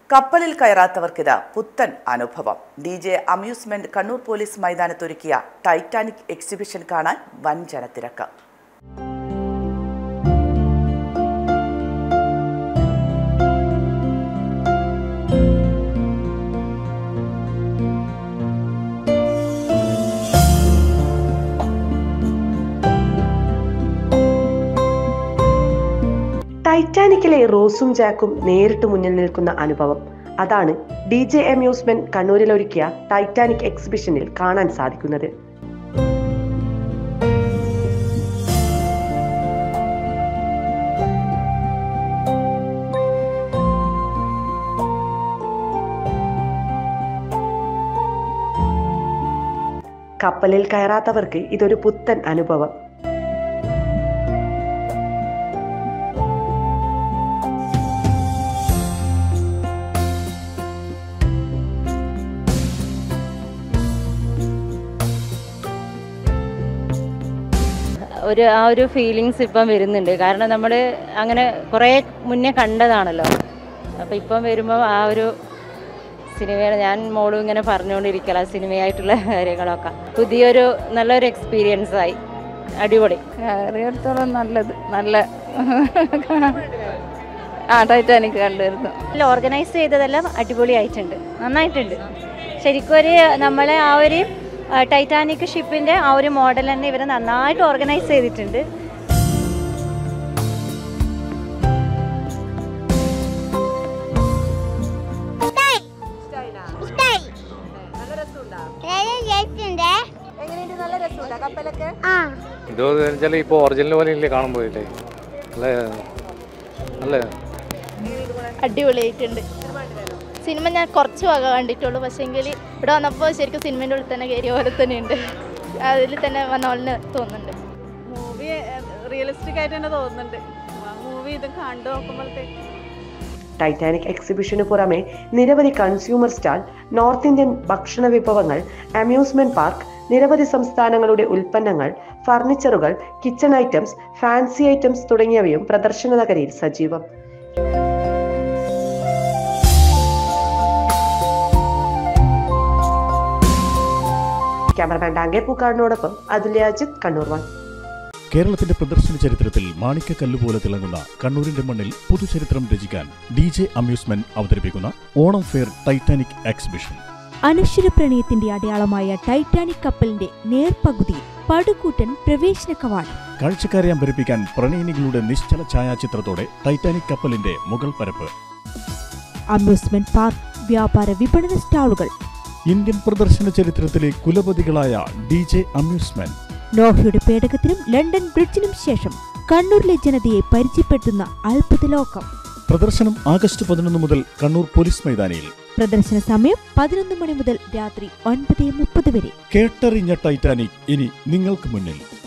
കപ്പലിൽ കയറാത്തവർക്കിത് പുത്തൻ അനുഭവം. DJ അമ്യൂസ്മെന്റ് കണ്ണൂർ പോലീസ് മൈതാനത്തൊരുക്കിയ ടൈറ്റാനിക് എക്സിബിഷൻ കാണാൻ വൻ ജനത്തിരക്ക്. ടൈറ്റാനിക്കിലെ റോസും ജാക്കും നേരിട്ട് മുന്നിൽ നിൽക്കുന്ന അനുഭവം. അതാണ് DJ അമ്യൂസ്മെന്റ് കണ്ണൂരിൽ ഒരുക്കിയ ടൈറ്റാനിക് എക്സിബിഷനിൽ കാണാൻ സാധിക്കുന്നത്. കപ്പലിൽ കയറാത്തവർക്ക് ഇതൊരു പുത്തൻ അനുഭവം. ആ ഒരു ഫീലിങ്സ് ഇപ്പം വരുന്നുണ്ട്. കാരണം നമ്മൾ അങ്ങനെ കുറേ മുന്നേ കണ്ടതാണല്ലോ. അപ്പോൾ ഇപ്പം വരുമ്പോൾ ആ ഒരു സിനിമയുടെ ഞാൻ മോളും ഇങ്ങനെ പറഞ്ഞുകൊണ്ടിരിക്കല സിനിമയായിട്ടുള്ള കാര്യങ്ങളൊക്കെ പുതിയൊരു നല്ലൊരു എക്സ്പീരിയൻസ് ആയി. അടിപൊളി. അറിയത്തോളം നല്ല ടൈറ്റാനിക് കണ്ടിരുന്നു. ഓർഗനൈസ് ചെയ്തതെല്ലാം അടിപൊളിയായിട്ടുണ്ട്, നന്നായിട്ടുണ്ട്. ശരിക്കും ഒരു നമ്മളെ ആ ഒരു ടൈറ്റാനിക് ഷിപ്പിൻ്റെ ആ ഒരു മോഡൽ തന്നെ ഇവർ നന്നായിട്ട് ഓർഗനൈസ് ചെയ്തിട്ടുണ്ട്. ഇപ്പോൾ ഒറിജിനൽ പോലെ ഇല്ലേ കാണുമ്പോഴേ അടിപൊളിയായിട്ടുണ്ട്. സിനിമ ഞാൻ കുറച്ച് വക കണ്ടിട്ടുള്ളൂ, പക്ഷേങ്കിൽ ഇവിടെ വന്നപ്പോൾ ശരിക്കും സിനിമേൻ്റെ ഉള്ളിൽ തന്നെ കയറിയ പോലെ തന്നെയുണ്ട്. അതിൽ തന്നെ വന്ന പോലെ തോന്നുന്നുണ്ട്. മൂവി റിയലിസ്റ്റിക് ആയിട്ട് തന്നെ തോന്നുന്നുണ്ട്. മൂവി ഇത് കണ്ടു നോക്കുമ്പോഴത്തേക്ക് ടൈറ്റാനിക് എക്സിബിഷന് പുറമെ നിരവധി കൺസ്യൂമർ സ്റ്റാൾ, നോർത്ത് ഇന്ത്യൻ ഭക്ഷണ വിഭവങ്ങൾ, അമ്യൂസ്മെന്റ് പാർക്ക്, നിരവധി സംസ്ഥാനങ്ങളുടെ ഉൽപ്പന്നങ്ങൾ, ഫർണിച്ചറുകൾ, കിച്ചൺ ഐറ്റംസ്, ഫാൻസി ഐറ്റംസ് തുടങ്ങിയവയും പ്രദർശന നഗരിയിൽ സജീവം. ക്യാമറമാൻ ഡാംഗെ പൂക്കാടിനോടൊപ്പം അതുല്യ അജിത്, കണ്ണൂർ 1. കേരളത്തിന്റെ പ്രദർശന ചരിത്രത്തിൽ മാണിക്കക്കല്ല് പോലെ തിളങ്ങുന്ന കണ്ണൂരിന്റെ മണ്ണിൽ പുതുചരിത്രം രചിക്കാൻ DJ അമ്യൂസ്മെന്റ് അവതരിപ്പിക്കുന്ന ഓണം ഫെയർ ടൈറ്റാനിക് എക്സിബിഷൻ. അനശ്വര പ്രണയത്തിന്റെ അടയാളമായ ടൈറ്റാനിക് കപ്പലിന്റെ നേർപകുതിയിൽ പടുകൂറ്റൻ പ്രവേശന കവാടം. കാഴ്ചക്കാരെ അമ്പരിപ്പിക്കാൻ പ്രണയിനികളുടെ നിശ്ചല ഛായാചിത്രത്തോടെ ടൈറ്റാനിക് കപ്പലിന്റെ മുകൾ പരപ്പ്. അമ്യൂസ്മെന്റ് പാർക്ക്, വ്യാപാര വിപണന സ്റ്റാളുകൾ. ഇന്ത്യൻ പ്രദർശന ചരിത്രത്തിലെ കുലപതികളായ DJ അമ്യൂസ്മെന്റ്. നോഹയുടെ പേടകത്തിനും ലണ്ടൻ ബ്രിഡ്ജിനും ശേഷം കണ്ണൂരിലെ ജനതയെ പരിചയപ്പെടുത്തുന്ന അത്ഭുത ലോകം. പ്രദർശനം ആഗസ്റ്റ് 11 മുതൽ കണ്ണൂർ പോലീസ് മൈതാനിയിൽ. പ്രദർശന സമയം 11 മണി മുതൽ രാത്രി 9:30 വരെ. കേട്ടറിഞ്ഞ ടൈറ്റാനിക് ഇനി നിങ്ങൾക്ക് മുന്നിൽ.